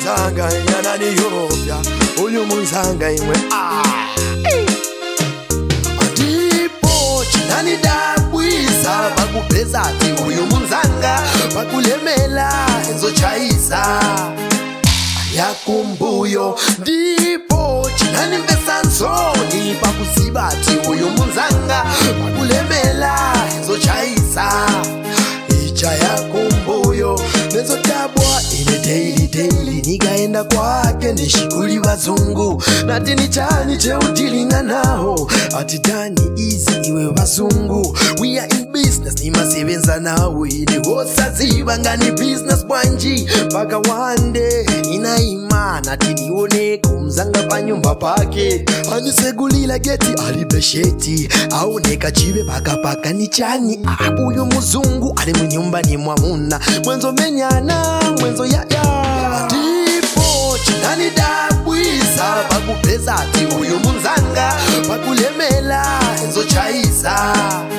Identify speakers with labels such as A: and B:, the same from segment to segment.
A: munzanga yananiyopya uyu munzanga imwe ndipo chinanidabwisa pakupeza ati uyu munzanga pakulemela enzochayisa Yakumbuyo ndipo chinanimvesa nsoni pakuziba ati uyu munzanga pakulemela enzochayisa icha Yakumbuyo nezotabwa ine daily nikaenda kwake nishikuli wazungu nati ni chani cheutilinga naho ati dani easy iwe wazungu we are in business ni masebenza nawe ili wosaziba ngani business bwanji paka one day inaimana tinione kumzanga pa nyumba pake anisegulila geti alibesheti aoneka chive paka ni chani uyu muzungu ali munyumba ni mwamuna mwenzo menyana mwenzo ndipo chinanidabwisa pakupeza ati uyu munzanga pakulemela enzochayisa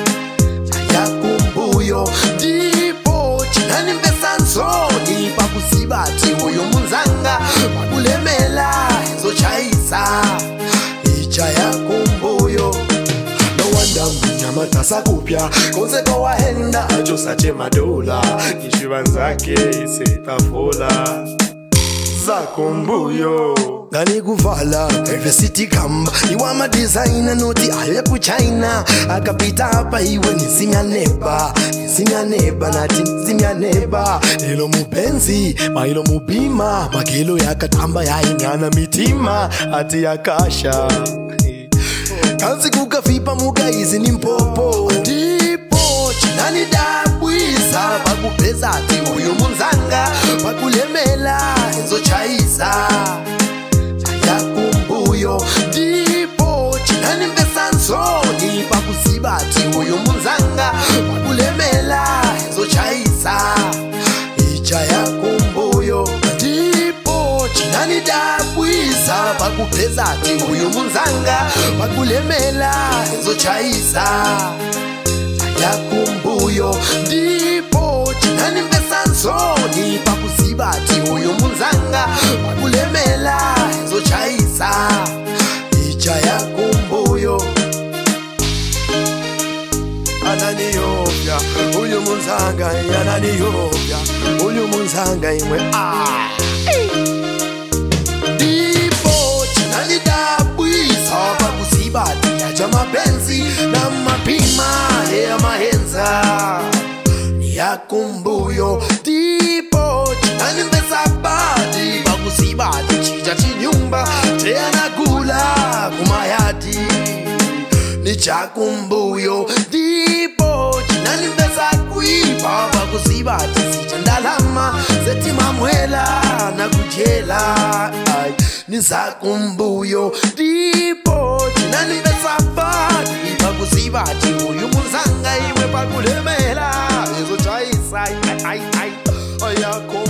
A: Yakumbuyo ndipo chinanimvesa nsoni pakuziba ati uyu munzanga pakulemela enzochayisa icha Yakumbuyo mnyamata kupya konzeko wahenda ajosache madola kishibanzake isetafola Yakumbuyo ngani kuvala diversity kamba iwa madesigner noti aye ku China akapita hapa iwe nisimyaneba nati nisimyaneba ilo mupenzi mailo mubima makelo yakatamba yainyana mitima ati yakasha kanzi kukafipa mugaizi ni mpopo ndipo chinanidabwisa pakupeza ati uyu munzanga pakulemela enzochayisa Yakumbuyo ndipo chinanimvesa nsoni pakuziba ati uyu munzanga pakulemela enzochayisa icha Yakumbuyo ndipo chinanidabwisa pakupeza ati uyu munzanga pakulemela enzochayisa Yakumbuyo ndipo chinanimvesa nsoni pakuziba ati uyu munzanga pakulemela enzochayisa icha Yakumbuyo ananiyopya uyu munzanga yananiyopya uyu munzanga imwe ndipo chinanidabwisa pakuziba ati acha mapenzi na mapima ya mahenza Yakumbuyo ndipo chinanimvesa badi pakuziba ati chicha chinyumba cheanagula kumayati ni Yakumbuyo ndipo chinanimvesa kuipa pakuziba ati sichandalama zetima mwela na kujela ni Yakumbuyo ndipo chinanimvesa badi pakuziba ati uyu munzanga iwe pakulemela enzochayisa Yakumbuyo